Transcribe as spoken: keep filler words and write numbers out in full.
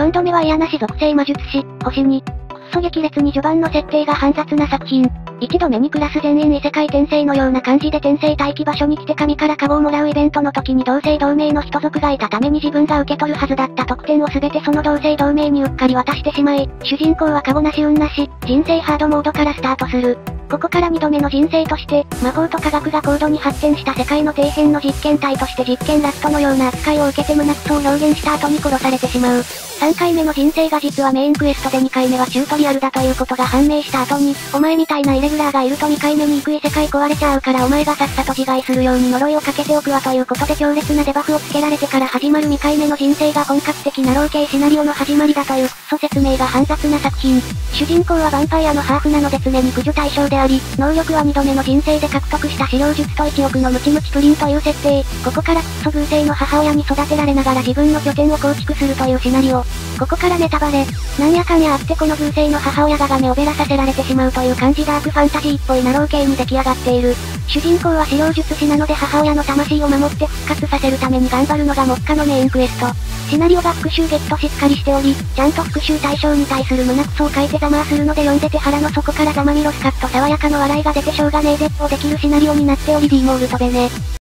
よんどめは嫌なし属性魔術師、星に。くっそ激烈に序盤の設定が煩雑な作品。いちどめにクラス全員異世界転生のような感じで転生待機場所に来て神からカゴをもらうイベントの時に同姓同名の人族がいたために自分が受け取るはずだった特典を全てその同姓同名にうっかり渡してしまい、主人公はカゴなし運なし、人生ハードモードからスタートする。ここからにどめの人生として、魔法と科学が高度に発展した世界の底辺の実験体として実験ラストのような扱いを受けて胸クソを表現した後に殺されてしまう。さんかいめの人生が実はメインクエストでにかいめはチュートリアルだということが判明した後に、お前みたいなイレギュラーがいるとにかいめに行く異世界壊れちゃうからお前がさっさと自害するように呪いをかけておくわということで強烈なデバフをつけられてから始まるにかいめの人生が本格的なロー系シナリオの始まりだというクソ説明が煩雑な作品。主人公はヴァンパイアのハーフなので常に駆除対象であり、能力はにどめの人生で獲得した資料術といちおくのムチムチプリンという設定。ここからクッソ偶性の母親に育てられながら自分の拠点を構築するというシナリオ。ここからネタバレ。なんやかんやあってこの偶性の母親がガメをべらさせられてしまうという感じダークファンタジーっぽいナロー系に出来上がっている。主人公は資料術師なので母親の魂を守って復活させるために頑張るのが目下のメインクエスト。シナリオが復讐ゲットしっかりしており、ちゃんと復讐対象に対する胸クソを書いてざまーするので読んでて腹の底からざまみろスカッと爽やかの笑いが出てしょうがねえ絶望できるシナリオになっており D モールとべね。